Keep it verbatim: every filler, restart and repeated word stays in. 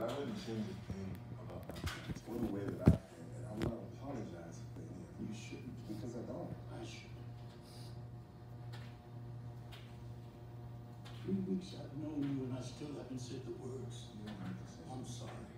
I wouldn't change a thing about my parents or the way that I feel, and I'm not apologizing for any of it. You shouldn't, because I don't. I should. Three weeks I've known you and I still haven't said the words. You don't have to say I'm sorry.